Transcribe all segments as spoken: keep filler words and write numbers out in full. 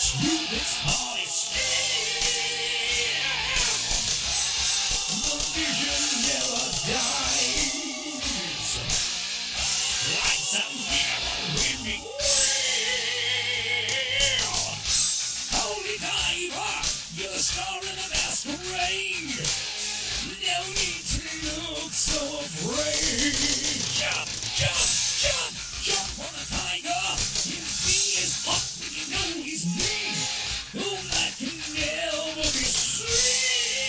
you this hard steel. The vision never dies. Like some never winning wheel. Holy diver, you're the star in the masquerade. No need to look so afraid. Jump, jump, jump, jump on the tiger. You see his hot when you know he's mean. Whom that can never be seen.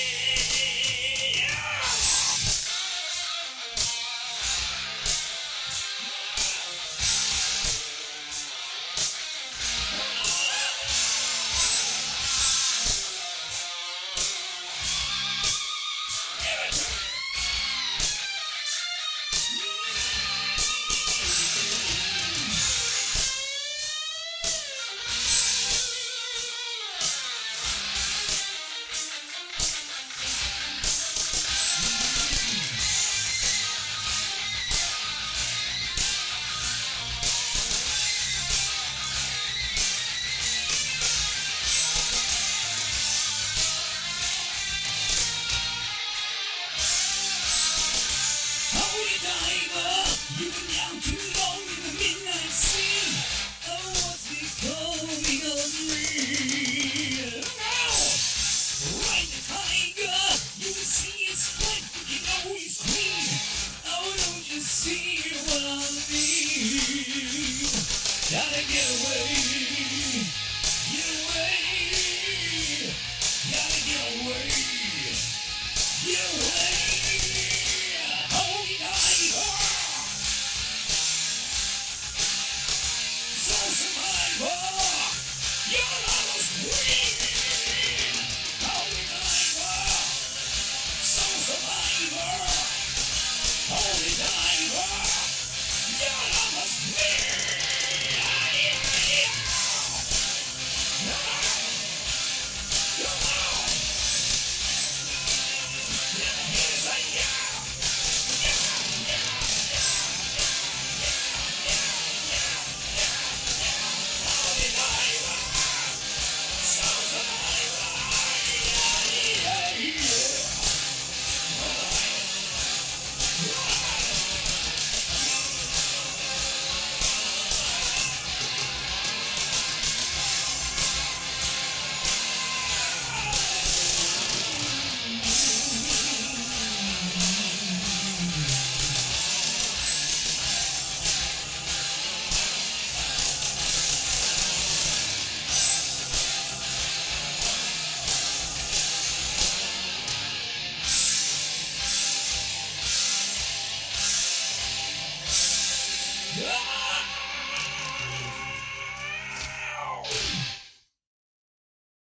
You've been down too long in the midnight sea. Oh, what's becoming of me now? Ride the tiger, you can see it's split, but you know he's clean. Oh, don't you see what I mean? Gotta get away, get away, gotta get away, get away. Survivor, you're almost free.